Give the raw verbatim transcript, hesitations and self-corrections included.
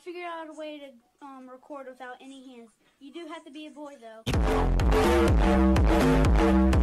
figured out a way to um, record without any hands. You do have to be a boy, though.